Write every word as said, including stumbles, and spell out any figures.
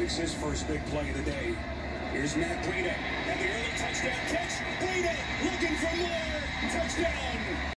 makes his first big play of the day. Here's Matt Breida, and the early touchdown catch. Breida looking for more. Touchdown.